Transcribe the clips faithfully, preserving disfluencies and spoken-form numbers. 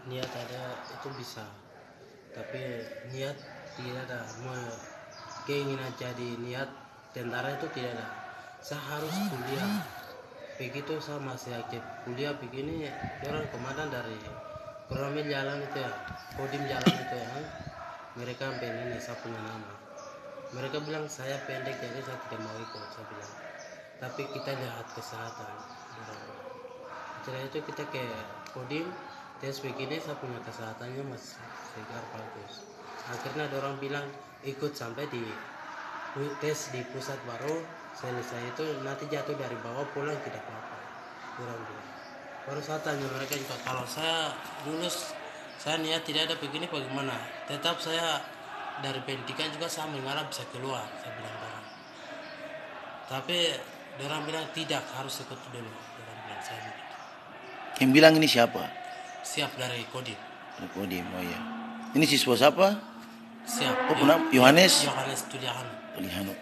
niat ada itu bisa, tapi niat tidak ada. Mau keinginan jadi niat tentara itu tidak ada. Saya harus kuliah, begitu saya masih aktif kuliah begini, orang komandan dari Koramil jalan itu ya, Kodim jalan itu ya, mereka sampai ini saya punya nama, mereka bilang saya pendek jadi saya tidak mau ikut. Saya bilang tapi kita lihat kesehatan. Setelah itu kita ke Kodim tes begini, saya punya kesehatannya masih segar bagus. Akhirnya ada orang bilang ikut sampai di tes di pusat baru selesai itu nanti jatuh dari bawah pulang tidak apa-apa. Orang bilang. Baru saya tanya mereka juga, kalau saya lulus saya niat tidak ada begini bagaimana? Tetap saya dari pendidikan juga saya mengarah bisa keluar, saya bilang orang. Tapi orang bilang tidak, harus ikut dulu. Orang bilang saya begitu. Yang bilang ini siapa? Siap dari Kodim. Dari Kodim, oh ya. Ini siswa siapa? Siap. Oh, nama Yohanes. Yohanes Tulihan. Tulihan.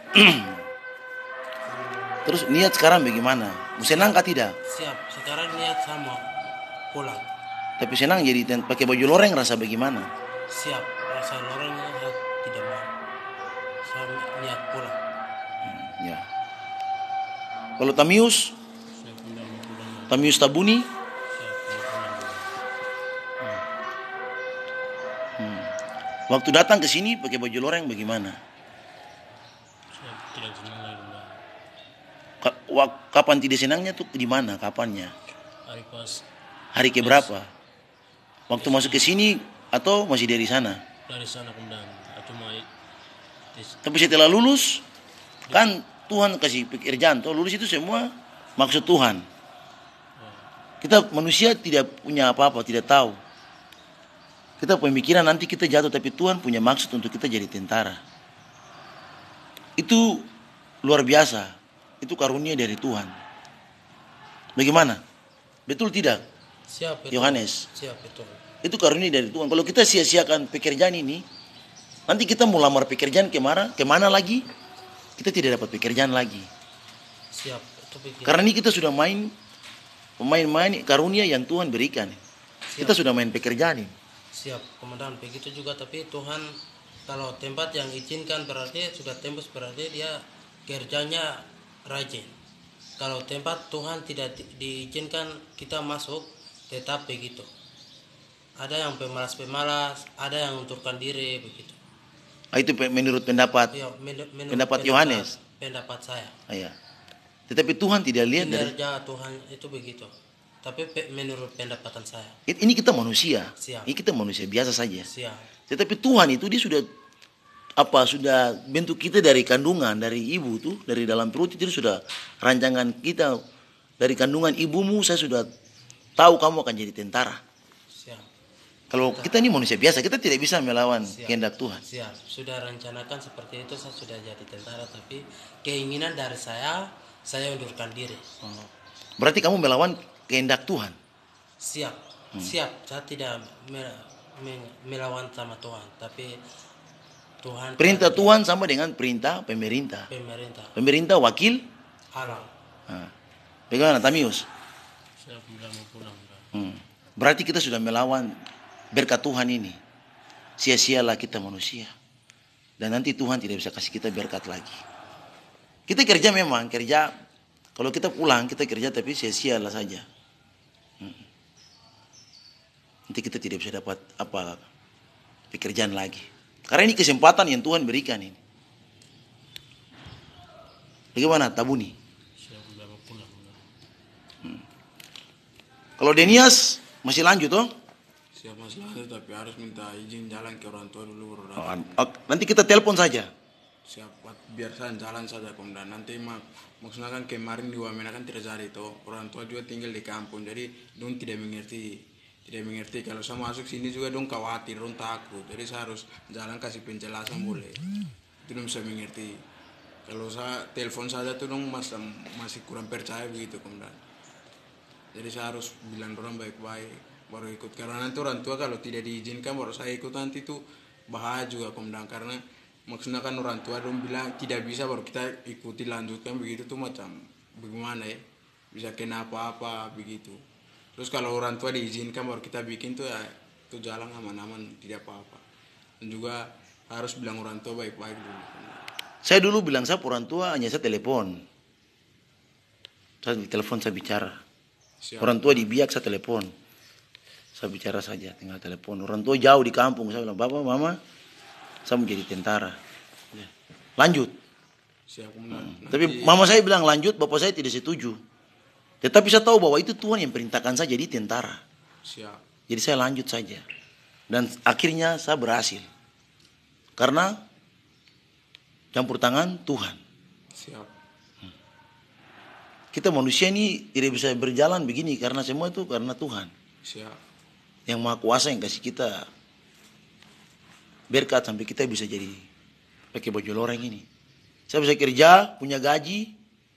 Terus niat sekarang bagaimana? Mau senang kah tidak? Siap. Sekarang niat sama pulang. Tapi senang jadi pakai baju loreng rasa bagaimana? Siap. Rasa loreng saya tidak mau. Saya niat pulang. Hmm, ya. Kalau Tamius? Saya pulang pulang. Tamius Tabuni? Siap pulang. Hmm. Waktu datang ke sini pakai baju loreng bagaimana? Saya tidak senang lagi. Ka- wak- kapan tidak senangnya tuh di mana? Kapannya? Hari pas Hari ke berapa? Waktu masuk ke sini atau masih dari sana? dari sana kemudian cuma Tapi setelah lulus kan Tuhan kasih pekerjaan, toh lulus itu semua maksud Tuhan. Kita manusia tidak punya apa-apa, tidak tahu. Kita pemikiran nanti kita jatuh, tapi Tuhan punya maksud untuk kita jadi tentara. Itu luar biasa. Itu karunia dari Tuhan. Bagaimana? Betul tidak? siap betul. Yohanes. Siap betul. Itu karunia dari Tuhan. Kalau kita sia-siakan pekerjaan ini, nanti kita mau lamar pekerjaan kemana, kemana lagi? Kita tidak dapat pekerjaan lagi. Siap. Itu pikir. Karena ini kita sudah main, pemain-main karunia yang Tuhan berikan. Siap. Kita sudah main pekerjaan ini. Siap, komandan. Begitu juga, tapi Tuhan kalau tempat yang izinkan berarti sudah tembus, berarti dia kerjanya rajin. Kalau tempat Tuhan tidak di- diizinkan kita masuk, tetap begitu. Ada yang pemalas-pemalas, ada yang unturkan diri begitu. Ah, itu pe- menurut pendapat. Ya, men- menurut Pendapat Yohanes. Pendapat saya. Ah, ya. Tetapi Tuhan tidak lihat dari Kinerja Tuhan itu begitu. Tapi pe- menurut pendapatan saya. ini kita manusia. Siap. Ini kita manusia biasa saja. Siap. Tetapi Tuhan itu dia sudah apa sudah bentuk kita dari kandungan, dari ibu tuh, dari dalam perut itu sudah rancangan kita dari kandungan ibumu. Saya sudah tahu kamu akan jadi tentara. Siap. Kalau kita ini manusia biasa, kita tidak bisa melawan Siap. kehendak Tuhan. Siap. Sudah rencanakan seperti itu, saya sudah jadi tentara, tapi keinginan dari saya, saya undurkan diri. Berarti kamu melawan kehendak Tuhan. Siap. Siap. Saya tidak me- me- melawan sama Tuhan, tapi Tuhan Perintah Tuhan sama dengan perintah pemerintah. pemerintah Pemerintah wakil. halang. Nah, bagaimana Tamius? Saya bilang mau pulang. Hmm. Berarti kita sudah melawan berkat Tuhan ini. Sia-sialah kita manusia. Dan nanti Tuhan tidak bisa kasih kita berkat lagi. Kita kerja memang, kerja. Kalau kita pulang, kita kerja tapi sia-sialah saja. Hmm. Nanti kita tidak bisa dapat apa pekerjaan lagi. Karena ini kesempatan yang Tuhan berikan ini. Bagaimana Tabuni? Saya bilang mau pulang. Kalau Denias masih lanjut toh? Siap mas lanjut, tapi harus minta izin jalan ke orang tua dulu baru Oh, datang. oh, nanti kita telepon saja. Siap, biar saya jalan saja komandan. Nanti mak maksudnya kan kemarin di Wamena kan tidak jadi toh. Orang tua juga tinggal di kampung, jadi dong tidak mengerti. Tidak mengerti kalau saya masuk sini juga dong khawatir, dong takut. Jadi saya harus jalan kasih penjelasan boleh. Itu dong bisa mengerti. Kalau saya telepon saja tuh dong masih masih kurang percaya begitu komandan. Jadi saya harus bilang orang baik-baik baru ikut, karena nanti orang tua kalau tidak diizinkan baru saya ikut, nanti tuh bahaya juga komandan, karena maksudnya kan orang tua dong bilang tidak bisa baru kita ikuti lanjutkan begitu tuh macam bagaimana ya, bisa kena apa-apa begitu. Terus kalau orang tua diizinkan baru kita bikin tuh ya itu jalan aman-aman tidak apa-apa. Dan juga harus bilang orang tua baik-baik dulu. Saya dulu bilang saya orang tua hanya saya telepon. Saya di telepon saya bicara. Siap. Orang tua di biak saya telepon. Saya bicara saja tinggal telepon. Orang tua jauh di kampung saya bilang, "Bapak, Mama, saya mau jadi tentara." Lanjut. Siap, hmm. Tapi mama saya bilang lanjut, bapak saya tidak setuju. Tetapi saya tahu bahwa itu Tuhan yang perintahkan saya jadi tentara. Siap. Jadi saya lanjut saja. Dan akhirnya saya berhasil. Karena campur tangan Tuhan. Siap. Kita manusia ini tidak bisa berjalan begini karena semua itu karena Tuhan. Siap. Yang Maha Kuasa yang kasih kita berkat sampai kita bisa jadi pakai baju loreng ini. Saya bisa kerja, punya gaji,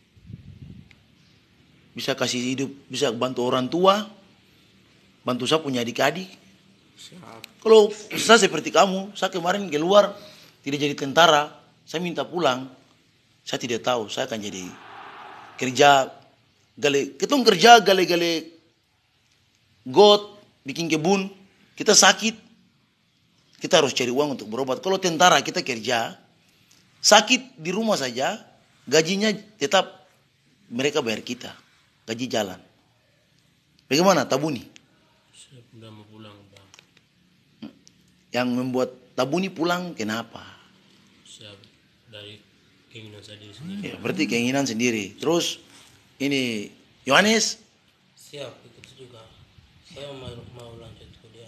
bisa kasih hidup, bisa bantu orang tua, bantu saya punya adik-adik. Siap. Kalau saya seperti kamu, saya kemarin keluar tidak jadi tentara, saya minta pulang, saya tidak tahu, saya akan jadi kerja, gale, ketong kerja gale-gale got, bikin kebun, kita sakit, kita harus cari uang untuk berobat. Kalau tentara kita kerja, sakit di rumah saja, gajinya tetap mereka bayar kita, gaji jalan. Bagaimana Tabuni? Saya sudah mau pulang, Bang. Yang membuat Tabuni pulang kenapa? Saya dari keinginan saya diri sendiri. Ya, berarti keinginan sendiri. Terus ini Yohanes Siap, ikut juga. Saya mau, mau lanjut kuliah.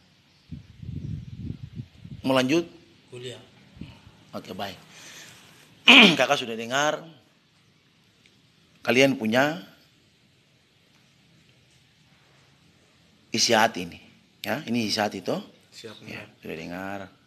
mau lanjut? Kuliah. Oke, baik. Kakak sudah dengar. Kalian punya isi hati ini. Ya, ini isi hati itu. Siap. Ya, sudah dengar.